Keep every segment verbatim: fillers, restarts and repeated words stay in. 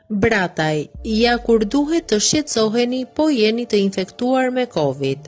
Brataj, ja kur duhet të shqetësoheni po jeni të infektuar me Covid.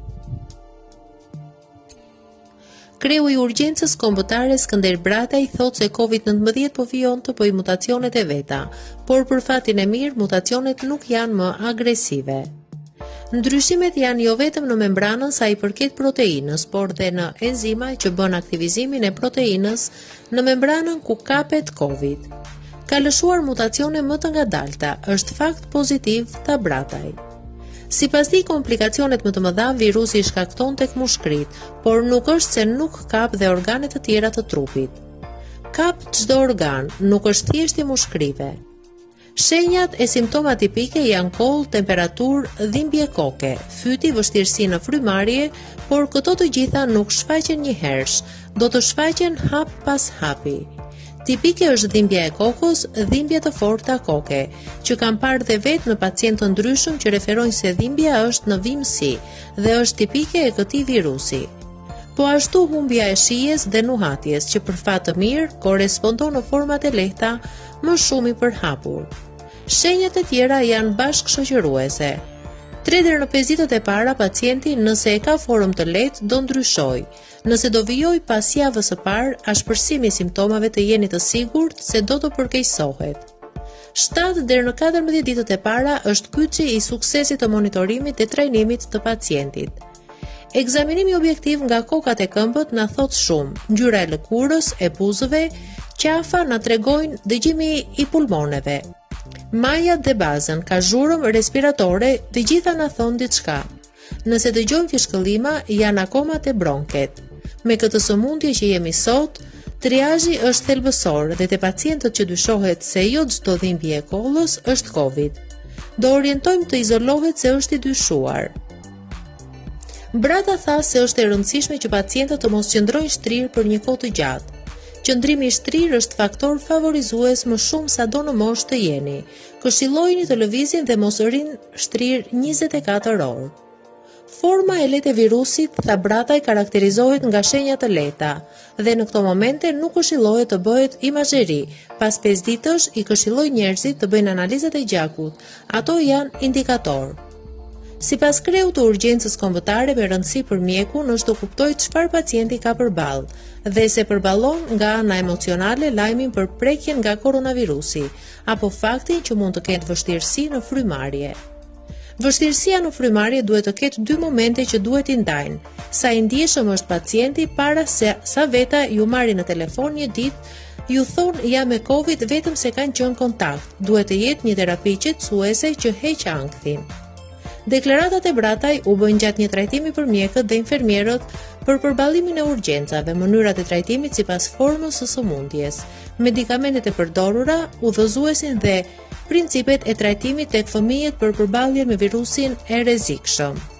Kreu i urgjencës kombëtare Skënder Brataj thotë se Covid nëntëmbëdhjetë po vijon të bëjë mutacionet e veta, por për fatin e mirë mutacionet nuk janë më agresive. Ndryshimet janë jo vetëm në membranën sa i përket proteinës, por dhe në enzima që bën aktivizimin e proteinës në membranën ku kapet Covid. Ka lëshuar mutacione më të ngadalta, është fakt pozitiv, tha Brataj. Sipas tij, komplikacionet më të mëdha virusi i shkakton tek mushkrit, por nuk është se nuk kap dhe organe të tjera të trupit. Kap çdo organ, nuk është thjesht i mushkrive. Shenjat e simptomat tipike janë koll, temperaturë, dhimbje koke, fyti, vështirësi në frymarrje, por këto të gjitha nuk shfaqen një herësh, do të shfaqen hap pas hapi. Tipike është dhimbja e kokës, dhimbje të forta koke, që kam parë dhe vetë në pacientë të ndryshëm që referojnë se dhimbja është në vimësi dhe është tipike e këtij virusi. Po ashtu humbja e shijes dhe nuhatjes, që për fat të mirë korespondon në format e lehta, më shumë i përhapur. Shenjat e tjera janë bashkëshoqëruese. tre deri në pesë ditët e para pacienti, nëse e ka formë të lehtë, do ndryshojë. Nëse do vijoj pas javës së parë, ashpërsimi i simptomave të jeni të sigurt se do të përkeqësohet. shtatë deri në katërmbëdhjetë ditët e para është kyçi i suksesit të monitorimit dhe trajnimit të pacientit. Ekzaminimi objektiv nga kokat e këmbët na thot shumë, ngjyra e lëkurës, e buzëve, qafa na tregojnë dëgjimi i pulmoneve. Majat dhe bazën, ka zhurmë respiratore, të gjitha na thon diçka. Nëse dëgjojmë fishkëllima, janë akoma te bronket. Me këtë sëmundje që jemi sot, triazhi është thelbësor dhe te pacientët që dyshohet se jo çdo dhimbje e kollës është Covid. Do orientojmë të izolohet se është i dyshuar. Brata tha se është e rëndësishme që pacientët të mos qëndrojnë shtrirë për një kohë të gjatë. Qëndrimi i shtrirë është faktor favorizues më shumë sa do në moshë të jeni. Këshillojini të lëvizin dhe mos rinë shtrirë njëzet e katër orë. Forma e lehtë e virusit, tha Brataj, karakterizohet nga shenja të lehta dhe në këto momente nuk këshillohet të bëhet imazheri. Pas pesë ditësh i këshilloj njerëzit të bëjnë analizat e gjakut. Ato janë indikator. Sipas kreut të urgjencës kombëtare, me rëndësi për mjekun është të kuptojë çfarë pacienti ka përballë dhe se përballon nga ana emocionale lajmin për prekjen nga koronavirusi apo faktin që mund të ketë vështirësi në frymarrje. Vështirësia në frymarrje duhet të ketë dy momente që duhet i ndajnë. Sa i ndjeshëm është pacienti para se sa veta ju marrin në telefon një ditë, ju thonë ja me Covid vetëm se kanë qenë kontakt. Duhet të jetë një terapi qetësuese që heq ankthin. Deklaratat e Brataj u bën gjatë një trajtimi për mjekët dhe infermierët për përballimin e urgjencave, mënyrat e trajtimit sipas formës së sëmundjes, medikamentet e përdorura, udhëzuesin dhe principet e trajtimit tek fëmijët për përballje me virusin e rrezikshëm.